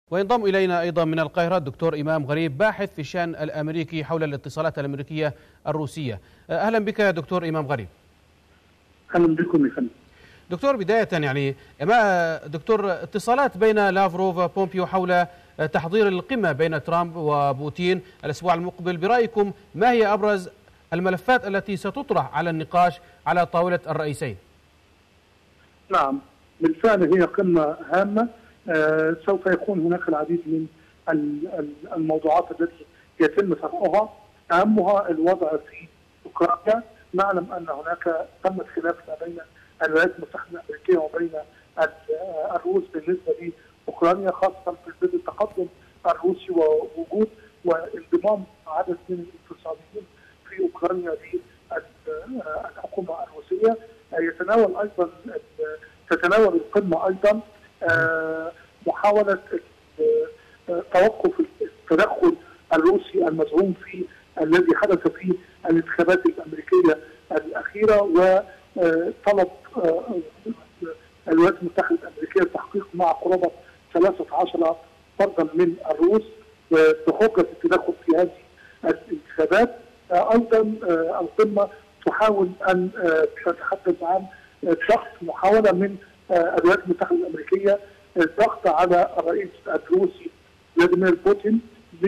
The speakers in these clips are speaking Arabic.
وينضم إلينا أيضا من القاهرة الدكتور إمام غريب، باحث في الشأن الأمريكي حول الاتصالات الأمريكية الروسية. أهلا بك دكتور إمام غريب. أهلا بكم يا فندم. دكتور، بداية دكتور، اتصالات بين لافروف وبومبيو حول تحضير القمة بين ترامب وبوتين الأسبوع المقبل، برأيكم ما هي أبرز الملفات التي ستطرح على النقاش على طاولة الرئيسين؟ نعم، بالفعل هي قمة هامة. سوف يكون هناك العديد من الموضوعات التي يتم طرحها، أهمها الوضع في أوكرانيا. نعلم أن هناك تم خلاف ما بين الولايات المتحدة الأمريكية وبين الروس بالنسبة لأوكرانيا، خاصة في ظل التقدم الروسي ووجود وانضمام عدد من الاقتصاديين في أوكرانيا للحكومة الروسية. تتناول القمة أيضا محاولة توقف التدخل الروسي المزعوم في الذي حدث في الانتخابات الأمريكية الأخيرة، وطلب الولايات المتحدة الأمريكية التحقيق مع قرابة 13 فردا من الروس بحجة التدخل في هذه الانتخابات. أيضا القمة تحاول أن تتحدث عن محاولة من الولايات المتحدة الأمريكية الضغط على الرئيس الروسي فلاديمير بوتين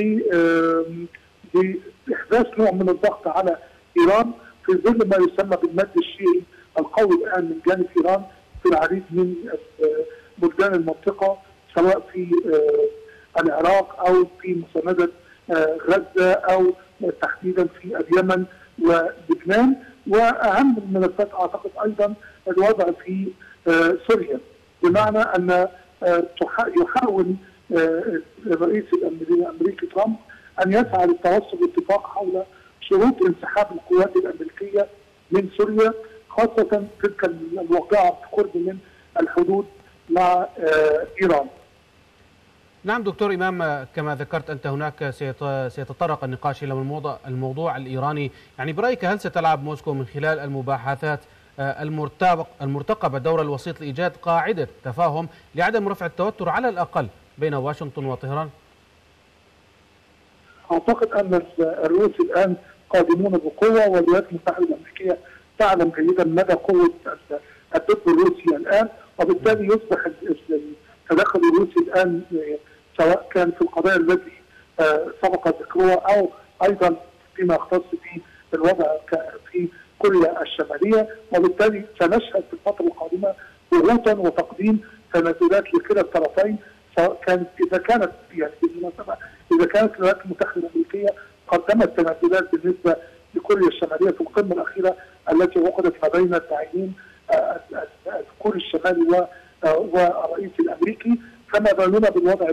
بإحداث نوع من الضغط على إيران في ظل ما يسمى بالمد الشيعي القوي الآن من جانب إيران في العديد من بلدان المنطقة، سواء في العراق أو في مساندة غزة أو تحديدا في اليمن ولبنان. وأهم الملفات أعتقد أيضا الوضع في سوريا، بمعنى أن يحاول الرئيس الأمريكي ترامب أن يسعى للتوصل لاتفاق حول شروط انسحاب القوات الأمريكية من سوريا، خاصة تلك الواقعة قرب من الحدود مع إيران. نعم دكتور إمام، كما ذكرت أنت هناك سيتطرق النقاش إلى الموضوع الإيراني. يعني برأيك هل ستلعب موسكو من خلال المباحثات المرتقبة دور الوسيط لإيجاد قاعدة تفاهم لعدم رفع التوتر على الأقل بين واشنطن وطهران؟ أعتقد أن الروس الآن قادمون بقوة، والولايات المتحدة الأمريكية تعلم جيدا مدى قوة الضد الروسي الآن، وبالتالي يصبح التدخل الروسي الآن سواء كان في القضايا التي سبق ذكرها أو أيضا فيما يختص بالوضع في كوريا الشمالية. وبالتالي سنشهد في الفترة القادمة ضغوطا وتقديم تنازلات لكلا الطرفين، سواء كانت إذا كانت الولايات المتحدة الأمريكية قدمت تنازلات بالنسبة لكوريا الشمالية في القمة الأخيرة التي عقدت ما بين الزعيمين الكوري الشمالي والرئيس الأمريكي، فما بالنا بالوضع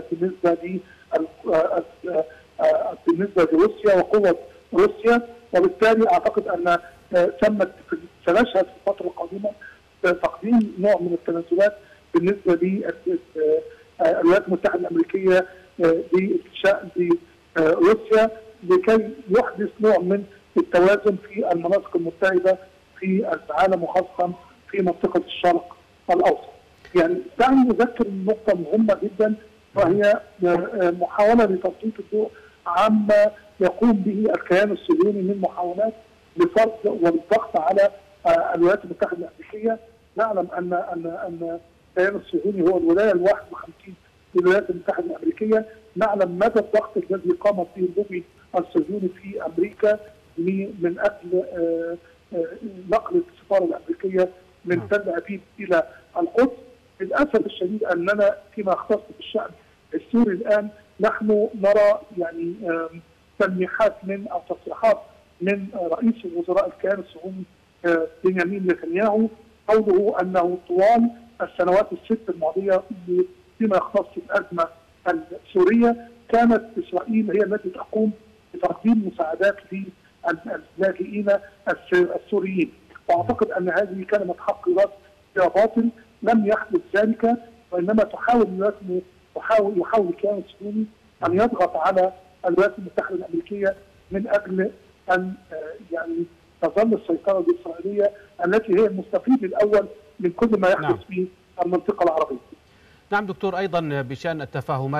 بالنسبة لروسيا وقوة روسيا. وبالتالي أعتقد أن سنشهد في الفترة القادمة تقديم نوع من التنازلات بالنسبة للولايات المتحدة الأمريكية بشأن روسيا، لكي يحدث نوع من التوازن في المناطق المتحدة في العالم وخاصة في منطقة الشرق الأوسط. يعني دعني نذكر نقطة مهمة جدا، وهي محاولة لتسليط الضوء عما يقوم به الكيان الصهيوني من محاولات لفرض والضغط على الولايات المتحدة الأمريكية. نعلم أن الكيان الصهيوني هو الولاية ال51 للولايات المتحدة الأمريكية. نعلم مدى الضغط الذي قامت به اللوبي الصهيوني في أمريكا من أجل نقل السفارة الأمريكية من تل أبيب إلى القدس. للأسف الشديد أننا فيما يختص بالشأن السوري الآن نحن نرى يعني تلميحات أو تصريحات من رئيس الوزراء الكيان الصهيوني بنيامين نتنياهو، قوله أنه طوال السنوات الست الماضية فيما يختص بالأزمة السورية كانت إسرائيل هي التي تقوم بتقديم مساعدات للاجئين السوريين. وأعتقد أن هذه كلمة حق راس فيها باطل، لم يحدث ذلك، وإنما يحاول الكيان الصهيوني أن يضغط على الولايات المتحدة الأمريكية من أجل أن يعني تظل السيطرة الإسرائيلية التي هي المستفيد الأول من كل ما يحدث في المنطقة العربية. نعم دكتور، أيضا بشأن التفاهمات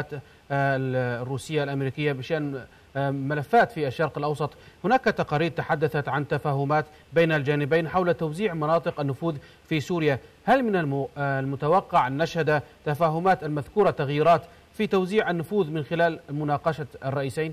الروسية الأمريكية بشأن ملفات في الشرق الأوسط. هناك تقارير تحدثت عن تفاهمات بين الجانبين حول توزيع مناطق النفوذ في سوريا. هل من المتوقع أن نشهد تفاهمات المذكورة تغييرات في توزيع النفوذ من خلال مناقشة الرئيسين؟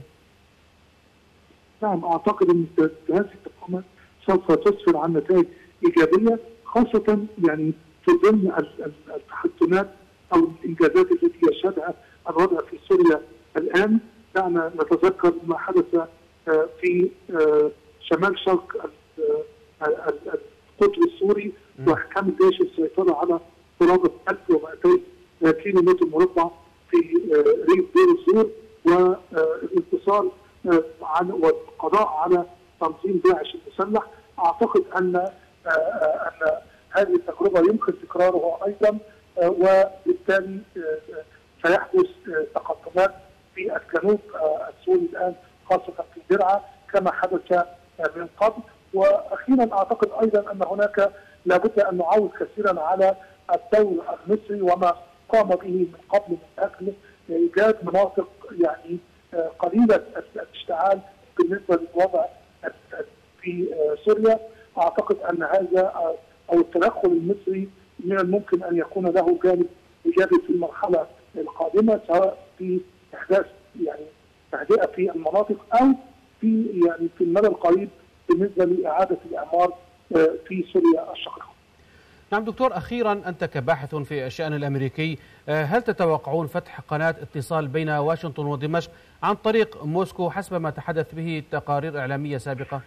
نعم، أعتقد أن هذه التفاهمات سوف تسفر عن نتائج إيجابية، خاصة يعني في ضمن التحسنات أو الإنجازات التي يشهدها الوضع في سوريا الآن. دعنا نتذكر ما حدث في شمال شرق القطر السوري واحكام الجيش السيطره على قرابه 1200 كيلو متر مربع في ريف دير الزور، والانتصار والقضاء على تنظيم داعش المسلح. اعتقد ان هذه التجربه يمكن تكرارها ايضا، وبالتالي سيحدث تقدمات في الجنوب السوري الان، خاصه في درعا كما حدث من قبل. واخيرا اعتقد ايضا ان هناك لابد ان نعول كثيرا على الدور المصري وما قام به من قبل من اجل ايجاد مناطق يعني قليله الاشتعال بالنسبه للوضع في سوريا. اعتقد ان هذا او التدخل المصري من الممكن ان يكون له جانب ايجابي في المرحله القادمه، سواء في احداث يعني تهدئه في المناطق او في يعني في المدى القريب بالنسبه لاعاده الاعمار في سوريا الشقيقه. نعم دكتور، اخيرا انت كباحث في الشان الامريكي، هل تتوقعون فتح قناه اتصال بين واشنطن ودمشق عن طريق موسكو حسب ما تحدث به تقارير اعلاميه سابقه؟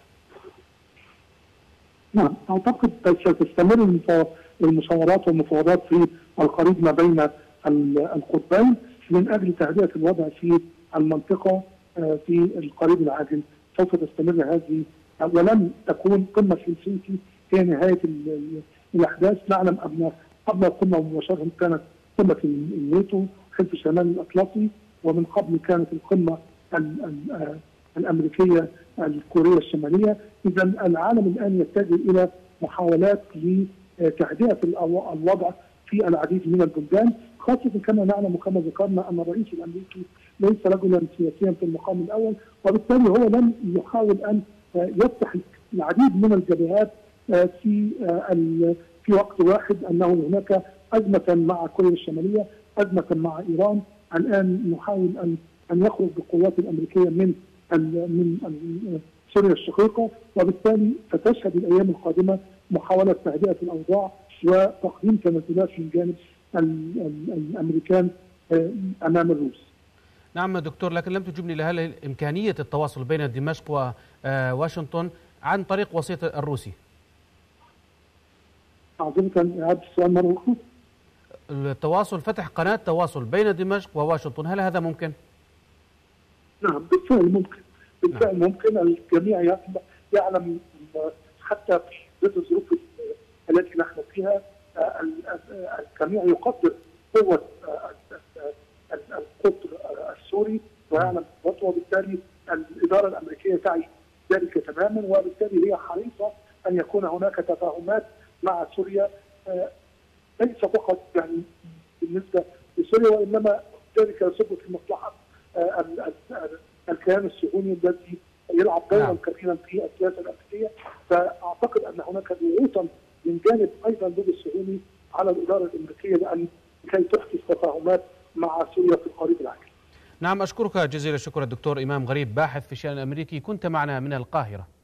نعم، اعتقد ستستمر المشاورات والمفاوضات في القريب ما بين القطبين من اجل تهدئه الوضع في المنطقه في القريب العاجل. سوف تستمر هذه ولن تكون قمه هلسنكي هي نهايه الاحداث. نعلم ان قبل القمه مباشره كانت قمه الناتو حلف شمال الاطلسي، ومن قبل كانت القمه الامريكيه الكوريه الشماليه. اذا العالم الان يتجه الى محاولات لتهدئه الوضع في العديد من البلدان، خاصه كما نعلم وكما ذكرنا ان الرئيس الامريكي ليس رجلا سياسيا في المقام الاول، وبالتالي هو لن يحاول ان يفتح العديد من الجبهات في وقت واحد. انه هناك ازمه مع كوريا الشماليه، ازمه مع ايران. الان نحاول ان يخرج بالقوات الامريكيه من سوريا الشقيقه، وبالتالي ستشهد الايام القادمه محاوله تهدئه الاوضاع وتقديم تنازلات من جانب الامريكان امام الروس. نعم دكتور، لكن لم تجبني لهل امكانيه التواصل بين دمشق وواشنطن عن طريق وسيط الروسي؟ أعذرك أن أعد السؤال مرة أخرى. التواصل، فتح قناة تواصل بين دمشق وواشنطن، هل هذا ممكن؟ نعم بالفعل ممكن، بالفعل ممكن. الجميع يعلم حتى في ضد الظروف التي نحن فيها الجميع يقدر قوة القطر السوري ويعلم قوته، وبالتالي الإدارة الأمريكية تعي ذلك تماما، وبالتالي هي حريصة أن يكون هناك تفاهمات مع سوريا، ليس فقط يعني بالنسبه لسوريا، وانما ذلك يصب في مصلحه الكيان الصهيوني الذي يلعب دورا كبيرا في السياسه الامريكيه. فاعتقد ان هناك ضغوطا من جانب ايضا ضد الصهيوني على الاداره الامريكيه لكي تحدث تفاهمات مع سوريا في القريب العاجل. نعم، اشكرك جزيل الشكر الدكتور امام غريب، باحث في الشان الامريكي، كنت معنا من القاهره.